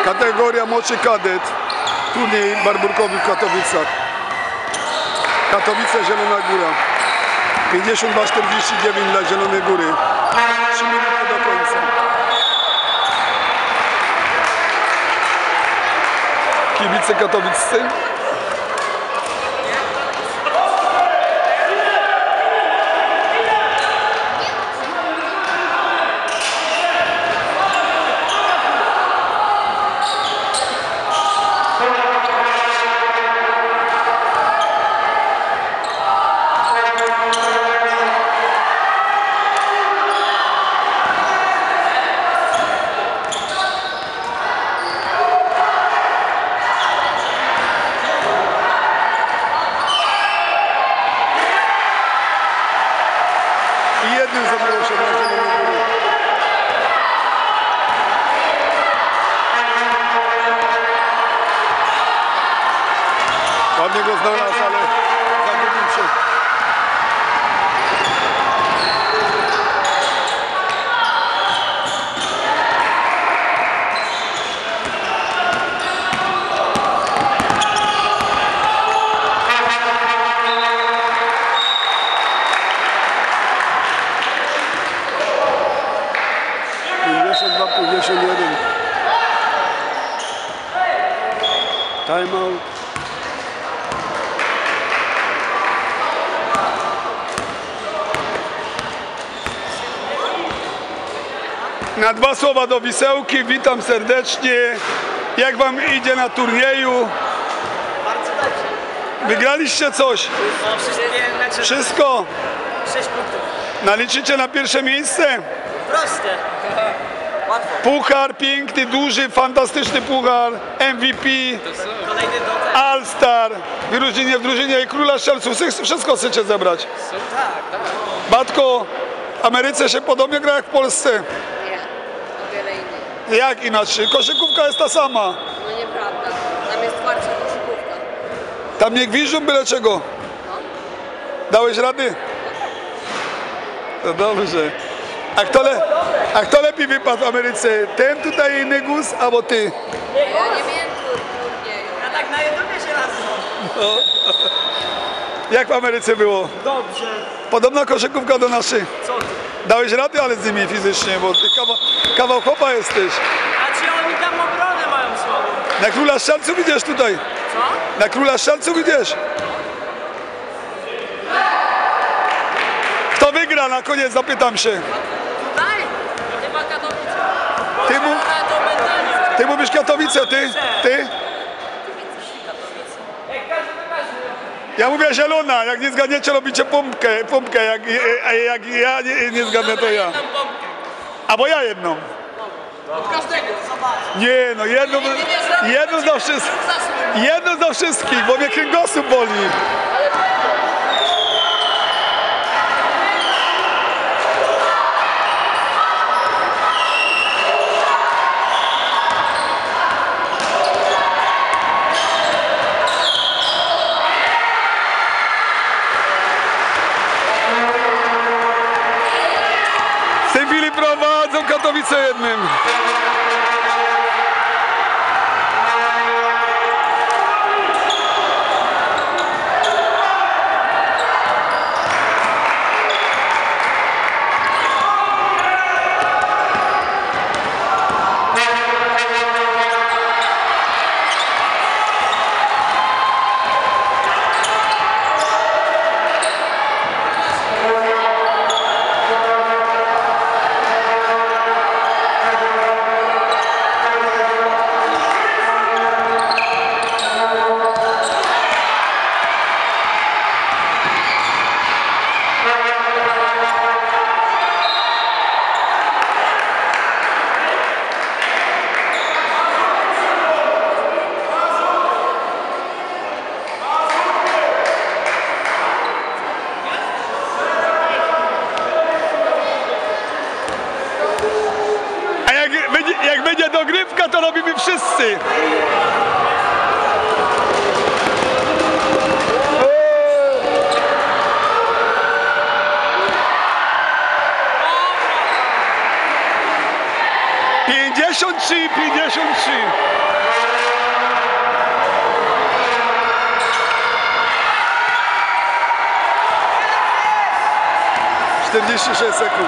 Kategoria młodszy kadet. Turniej barburkowy w Katowicach. Katowice, Zielona Góra. 52-49 dla Zielonej Góry. 3 minuty do końca. Kibice katowiccy. Jednym zabrało się dla Zielonej Góry. Ładnie go znalazł, ale zagubił się. Time out. Na 2 słowa do Wisełki. Witam serdecznie. Jak wam idzie na turnieju? Bardzo dobrze. Wygraliście coś? No, wszystkie mecze. Wszystko? 6 punktów. Naliczycie na pierwsze miejsce? Proste. Łatwo. Puchar piękny, duży, fantastyczny puchar. MVP, Kolejny dotek. All-Star, wyróżnienie w drużynie Króla Strzelców. Wszystko chcecie zebrać. Tak. Batko, w Ameryce się podobnie gra jak w Polsce. Nie, o wiele innej. Jak inaczej? Koszykówka jest ta sama. No nieprawda. Tam jest twardsza koszykówka. Tam nie gwiżdżą byle czego. Dałeś rady? To dobrze. A kto lepiej wypadł w Ameryce? Ten tutaj Nygus, albo ty? Ja nie miałem turnieju. Ja tak na YouTubie się raz. Jak w Ameryce było? Dobrze. Podobna koszykówka do naszej. Co ty? Dałeś rady, ale z nimi fizycznie, bo ty kawał chłopa jesteś. A ci oni tam obronę mają słabą. Na Króla Strzelców idziesz tutaj. Co? Na Króla Strzelców idziesz. Kto wygra na koniec, zapytam się. Tutaj? Chyba Katowice. To mentalnie. Ty mówisz Katowice, ty? Ty? Ja mówię Zielona, jak nie zgadniecie, robicie pompkę, jak ja nie zgadnę, to ja. Albo ja jedną. Od każdego. Zobacz. Nie, no jedną za wszystkich. Jedną za wszystkich, bo mnie kręgosłup boli. W tej chwili prowadzą Katowice jednym. Jak będzie dogrywka, to robimy wszyscy. 53, 53. Czterdzieści 6 sekund.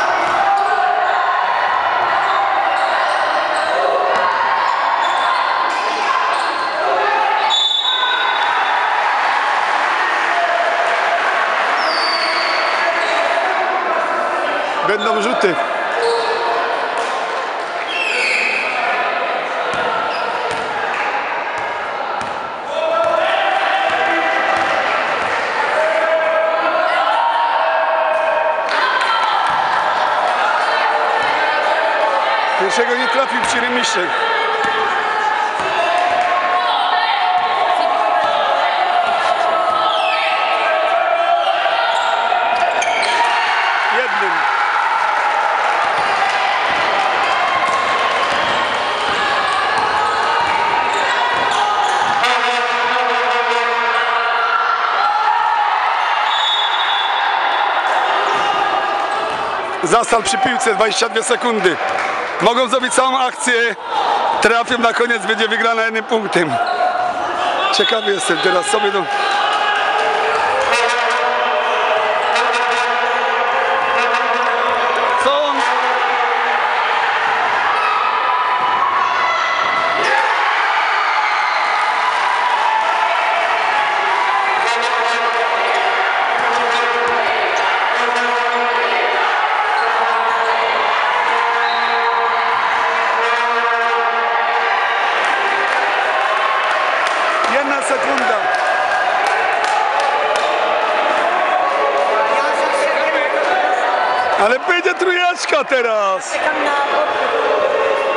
Będą rzuty. Pierwszego nie trafił przy remisie. Jednym. Zastal przy piłce, 22 sekundy. Mogą zrobić całą akcję, trafią na koniec, będzie wygrana jednym punktem. Ciekawy jestem teraz sobie do... Co on? Jedna sekunda. Ale będzie trójeczka teraz. Czekam na